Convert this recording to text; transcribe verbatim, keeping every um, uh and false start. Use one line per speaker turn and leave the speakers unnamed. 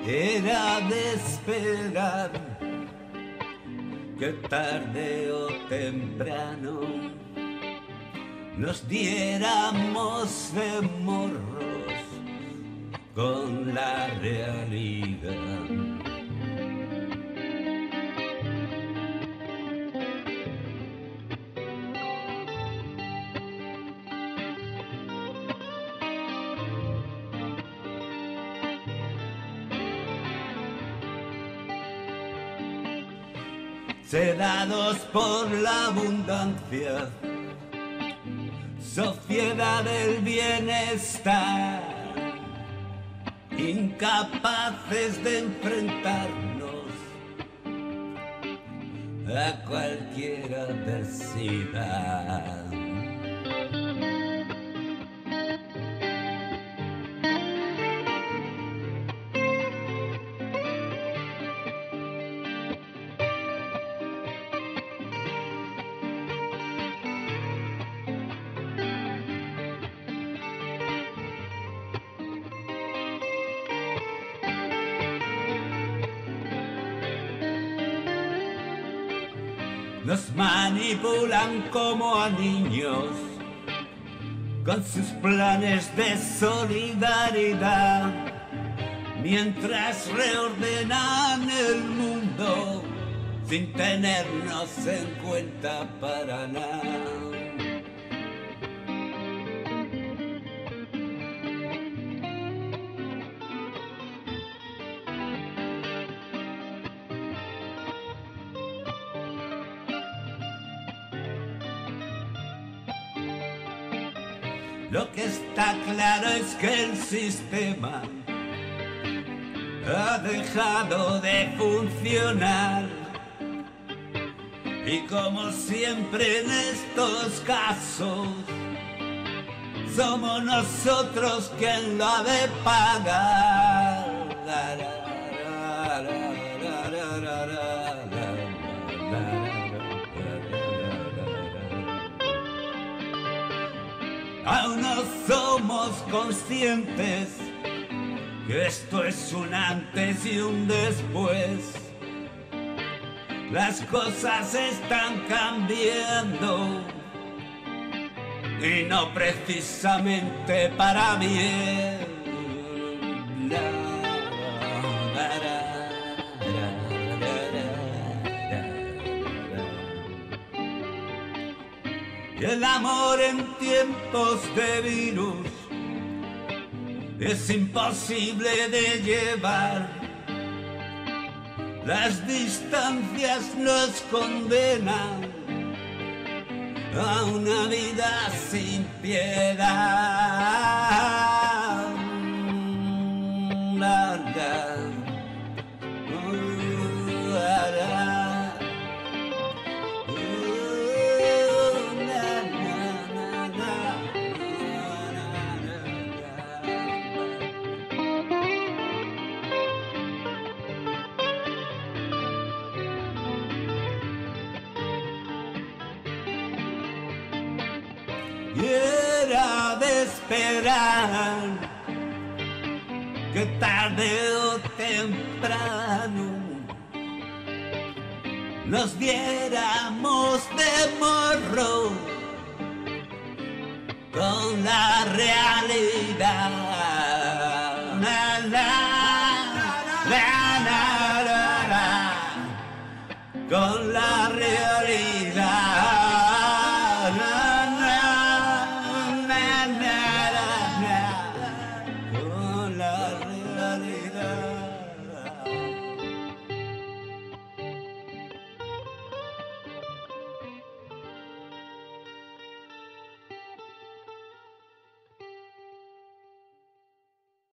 Era de esperar que tarde o temprano nos diéramos de morros con la realidad. Sedados por la abundancia, sociedad del bienestar, incapaces de enfrentarnos a cualquier adversidad. Nos manipulan como a niños con sus planes de solidaridad, mientras reordenan el mundo sin tenernos en cuenta para nada. Lo que está claro es que el sistema ha dejado de funcionar y, como siempre en estos casos, somos nosotros quien lo ha de pagar. Aún no somos conscientes que esto es un antes y un después. Las cosas están cambiando y no precisamente para bien. Y el amor en tiempos de virus es imposible de llevar. Las distancias nos condenan a una vida sin piedad. Larga. Y era de esperar que tarde o temprano nos diéramos de